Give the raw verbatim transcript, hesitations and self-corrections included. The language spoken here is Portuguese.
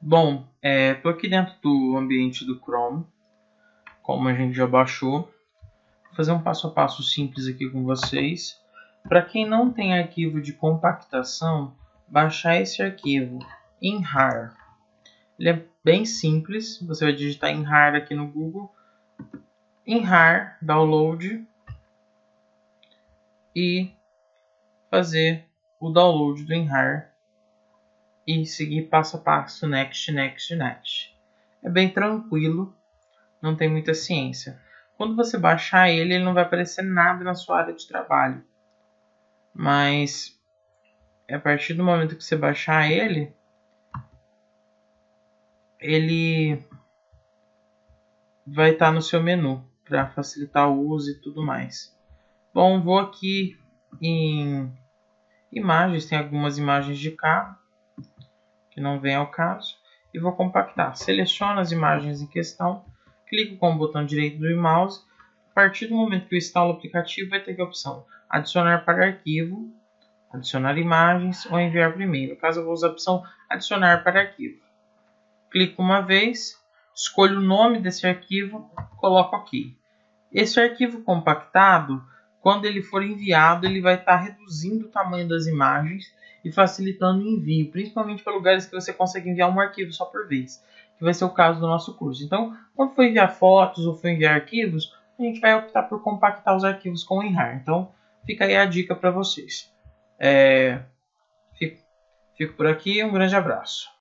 Bom, estou aqui dentro do ambiente do Chrome, como a gente já baixou. Vou fazer um passo a passo simples aqui com vocês. Para quem não tem arquivo de compactação, baixar esse arquivo em rar. Ele é bem simples, você vai digitar em rar aqui no Google, em rar, download, e fazer o download do enrar e seguir passo a passo, next, next, next. É bem tranquilo, não tem muita ciência. Quando você baixar ele, ele não vai aparecer nada na sua área de trabalho. Mas a partir do momento que você baixar ele, ele vai estar no seu menu para facilitar o uso e tudo mais. Bom, vou aqui em imagens, tem algumas imagens de carro que não vem ao caso, e vou compactar. Seleciono as imagens em questão, clico com o botão direito do mouse. A partir do momento que eu instalo o aplicativo, vai ter a opção adicionar para arquivo, adicionar imagens ou enviar por e-mail. No caso, eu vou usar a opção adicionar para arquivo. Clico uma vez, escolho o nome desse arquivo, coloco aqui. Esse arquivo compactado, quando ele for enviado, ele vai estar reduzindo o tamanho das imagens e facilitando o envio, principalmente para lugares que você consegue enviar um arquivo só por vez, que vai ser o caso do nosso curso. Então, quando for enviar fotos ou for enviar arquivos, a gente vai optar por compactar os arquivos com o enrar. Então, fica aí a dica para vocês. É... Fico, fico por aqui, um grande abraço.